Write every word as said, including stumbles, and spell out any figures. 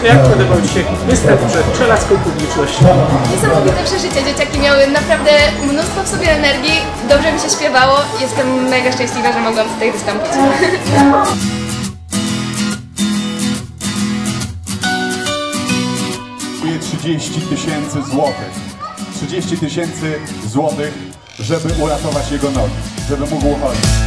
Jak podobał Ci się występ przed czelaską publicznością? Niesamowite przeżycie. Dzieciaki miały naprawdę mnóstwo w sobie energii, dobrze mi się śpiewało. Jestem mega szczęśliwa, że mogłam tutaj wystąpić. trzydzieści tysięcy złotych. trzydzieści tysięcy złotych, żeby uratować jego nogi, żeby mógł chodzić.